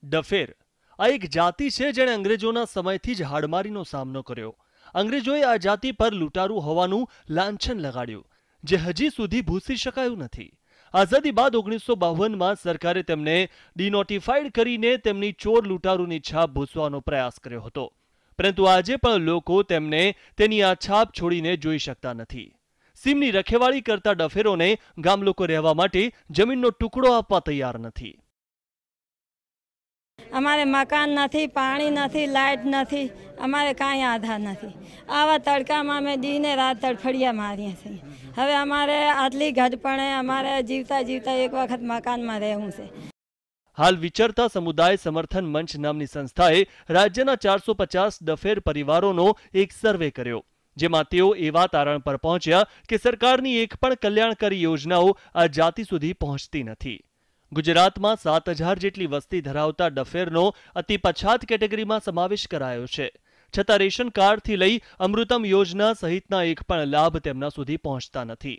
ડફેર આ એક જાતિ છે જેણે અંગ્રેજોના સમયથી જ હાડમારીનો સામનો કર્યો। અંગ્રેજોએ આ જાતિ પર લૂંટારૂ હોવાનું લાંછન લગાડ્યું, જે હજી સુધી ભૂંસી શકાયું નથી। આઝાદી બાદ 1952માં સરકારે તેમને ડિનોટિફાઈડ કરીને તેમની ચોર લૂંટારૂની છાપ ભૂંસવાનો પ્રયાસ કર્યો હતો, પરંતુ આજે પણ લોકો તેમને તેની આ છાપ છોડીને જોઈ શકતા નથી। સીમની રખેવાળી કરતા ડફેરોને ગામ લોકો રહેવા માટે જમીનનો ટુકડો આપવા તૈયાર નથી। अमारे मकान नहीं, पानी नहीं, लाइट नहीं, अमारे कहीं आधार नहीं। आवा तड़का में अमे दीने रात तड़फड़िया मारिए छे। हवे अमारे आटली घटपणे अमारे जीवता जीवता एक वखत मकान में रहूं छे। हाल विचरता समुदाय समर्थन मंच नामनी संस्थाए राज्यना 450 डफेर परिवारोनो एक सर्वे कर्यो, जेमां तेओ एवा तारण पर पहोंच्या के सरकारनी एक पण कल्याणकारी योजनाओ आ जाति सुधी पहोंचती नथी। गुजरात में 7000 जेटली वस्ती धरावता डफेरनो अति पछात केटेगरीमां समावेश करायो छे, छतां रेशन कार्ड थी लई अमृतम योजना सहितना एक पण लाभ तेमना सुधी पहोंचता नथी।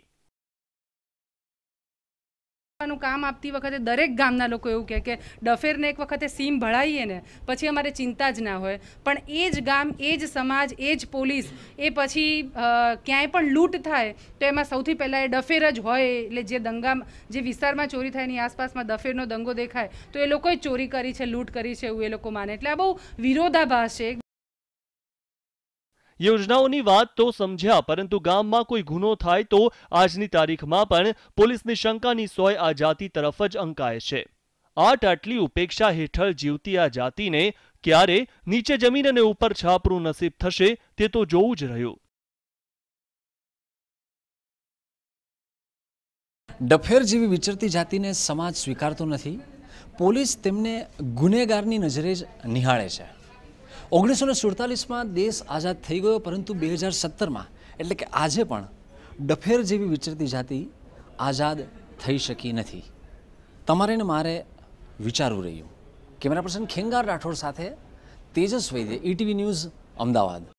काम आपती वखते दरेक गामना लोको एवुं कहे के डफेरने एक वखते सीम भराईए ने पछी अमारे चिंता ज ना होय, पण ए ज गाम, ए ज समाज, ए ज पोलीस ए पछी क्यांय पण लूंट थाय तो एमां सौथी पहेला ए डफेर ज होय। एटले जे दंगा जे विस्तारमां चोरी थाय एनी आसपासमां डफेरनो दंगो देखाय तो ए लोकोए चोरी करी छे, लूंट करी छे एवुं ए लोको माने। एटले आ बहु विरोधाभास छे। योजनाओनी वात तो समझ्या, परंतु गाममां कोई गुनो थाय तो आजनी तारीखमां पण पोलीसनी शंकानी सोय आ जाति तरफ ज अंकाय छे। आटली उपेक्षा हेठळ जीवती आ जातिने क्यारे नीचे जमीन अने उपर छापरू नसीब थशे ते तो जोवुं ज रह्युं। डफेर जेवी विचरती जातिने समाज स्वीकारतो नथी। पोलीस तेमने गुनेगारनी नजरे ज निहाळे छे। 1947 में देश आजाद थई गयो, परंतु 2017 में एटले के आजे पण डफेर जेवी विचरती जाति आजाद थई शकी नथी। तमारे ने मारे विचारवू रह्युं। कैमरा पर्सन खेंगार राठौड़ साथे तेजस वैद्य, ETV न्यूज़, अमदावाद।